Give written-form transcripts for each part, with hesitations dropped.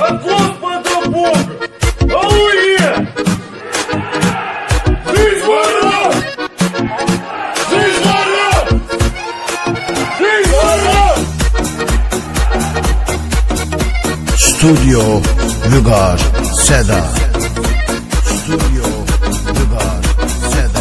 От Господа Бога! Аллилуйя! Жизнь ворот! Жизнь ворот! Жизнь ворот! Studio Vügar Seda. Studio Vügar Seda.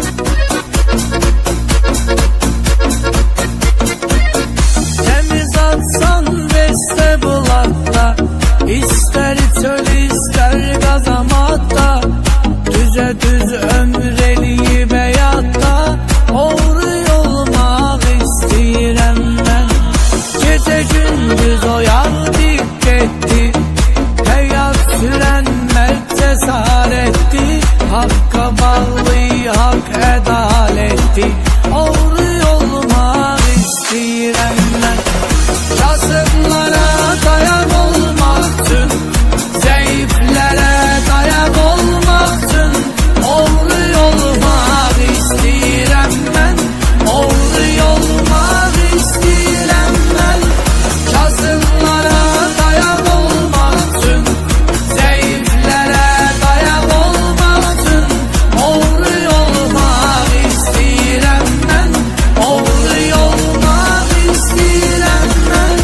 Temiz atsan beste bulakta, İster çöl ister gazamatta, düze düz ömreliği beyatta, Oğru olmak isteyirəm ben. Gece gündüz oyaq dikketti, hayat süren mert cesaretti, Hakka bağlı hak edaletti, Oğru olmak isteyirəm ben. Kasıblara dayak olmak için, zayıflara dayak olmak için, Oğru olmak isteyirəm ben. Oğru olmak isteyirəm ben. Kasıblara dayak olmak için, zayıflara dayak olmak için, Oğru olmak isteyirəm ben. Oğru olmak isteyirəm ben.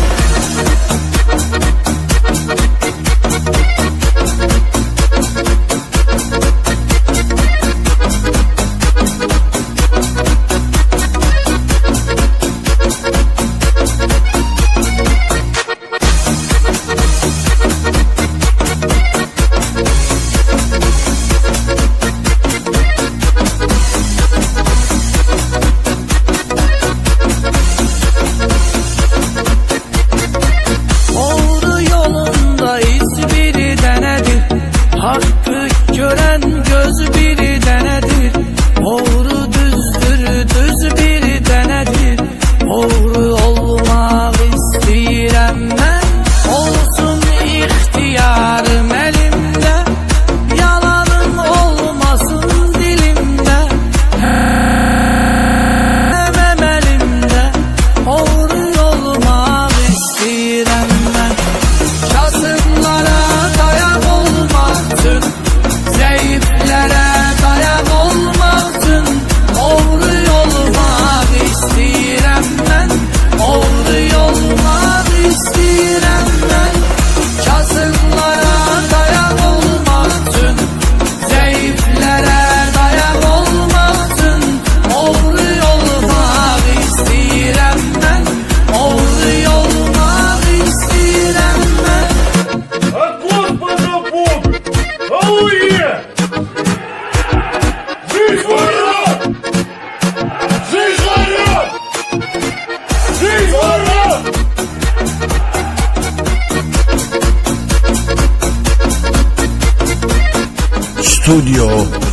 Oğru yolunda iz biri denedir, Hakkı gören göz biri denedir, Oğru düzdür düz biri denedir, Oğru olmak isteyirəm ben. Olsun ihtiyarım elimde, yalanım olmasın dilimde, Demem elimde, Oğru olmak isteyirəm ben. Kasımlara dayak olmak için, zayıflara dayak olmak için, Oğru olmak isteyirəm ben. Oğru olmak isteyirəm ben. Kasımlara dayak olmak için, zayıflara dayak olmak için, Oğru olmak isteyirəm ben. Oğru olmak isteyirəm ben. От Господа Бога! Аллилуйя! Жизнь ворот! Жизнь ворот! Жизнь ворот! Studio